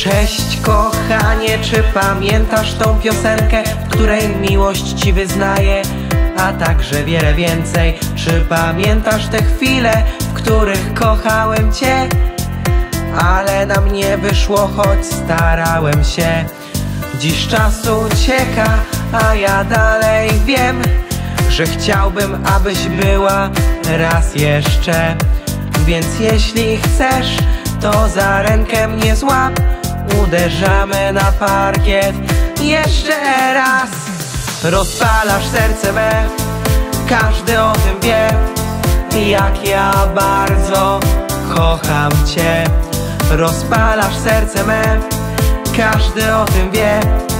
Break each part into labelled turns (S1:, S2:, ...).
S1: Cześć kochanie, czy pamiętasz tą piosenkę, w której miłość ci wyznaję, a także wiele więcej? Czy pamiętasz te chwile, w których kochałem cię, ale nam nie wyszło, choć starałem się? Dziś czas ucieka, a ja dalej wiem, że chciałbym, abyś była raz jeszcze. Więc jeśli chcesz, to za rękę mnie złap, uderzamy na parkiet jeszcze raz. Rozpalasz serce me, każdy o tym wie, jak ja bardzo kocham cię. Rozpalasz serce me, każdy o tym wie.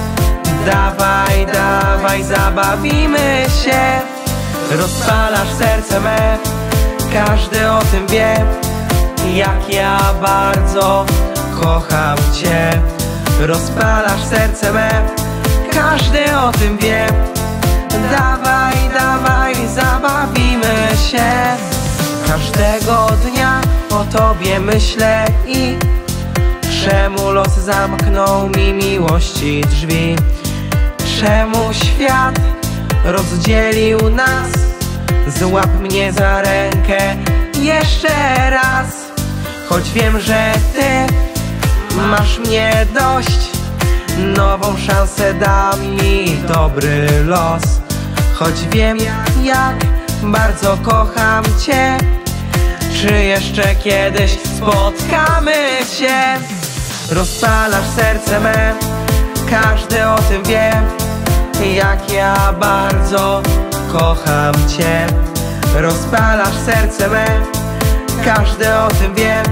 S1: Dawaj, dawaj, zabawimy się. Rozpalasz serce me, każdy o tym wie, jak ja bardzo kocham cię. Rozpalasz serce me, każdy o tym wie. Dawaj, dawaj, zabawimy się. Każdego dnia o tobie myślę i czemu los zamknął mi miłości drzwi? Czemu świat rozdzielił nas? Złap mnie za rękę jeszcze raz. Choć wiem, że ty masz mnie dość, nową szansę da mi dobry los. Choć wiem, jak bardzo kocham cię, czy jeszcze kiedyś spotkamy się? Rozpalasz serce me, każdy o tym wie, jak ja bardzo kocham cię. Rozpalasz serce me, każdy o tym wie.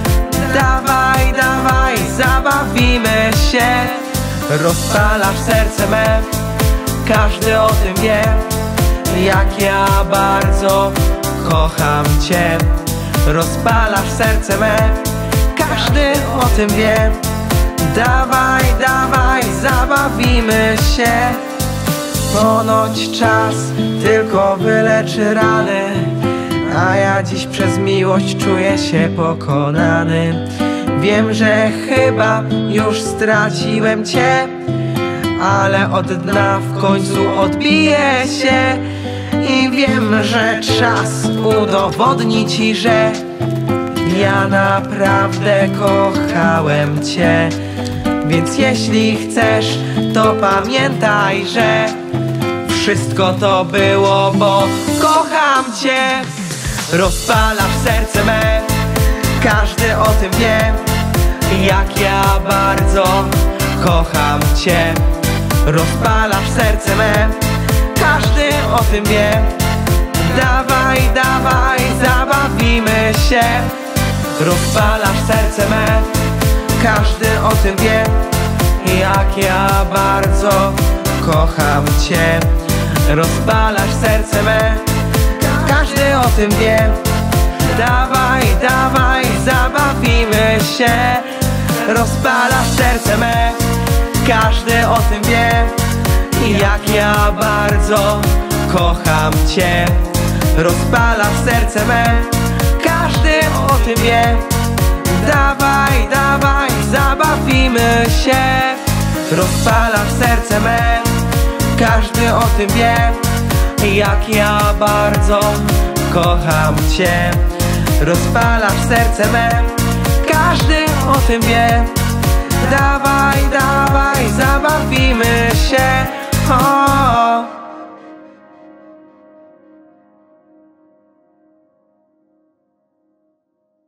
S1: Dawaj, dawaj, zabawimy się. Rozpalasz serce me, każdy o tym wie, jak ja bardzo kocham cię. Rozpalasz serce me, każdy o tym wie. Dawaj, dawaj, zabawimy się. Ponoć czas tylko wyleczy rany, a ja dziś przez miłość czuję się pokonany. Wiem, że chyba już straciłem cię, ale od dna w końcu odbiję się. I wiem, że czas udowodni ci, że ja naprawdę kochałem cię. Więc jeśli chcesz, to pamiętaj, że wszystko to było, bo kocham cię. Rozpalasz serce me, każdy o tym wie, jak ja bardzo kocham cię. Rozpalasz serce me, każdy o tym wie. Dawaj, dawaj, zabawimy się. Rozpalasz serce me, każdy o tym wie, jak ja bardzo kocham cię. Rozpalasz serce me, każdy o tym wie. Dawaj, dawaj, zabawimy się. Rozpalasz serce me, każdy o tym wie, jak ja bardzo kocham cię. Rozpalasz serce me, każdy o tym wie. Dawaj, dawaj, zabawimy się. Rozpalasz serce me, każdy o tym wie, jak ja bardzo kocham cię. Rozpalasz serce me, każdy o tym wie. Dawaj, dawaj, zabawimy się.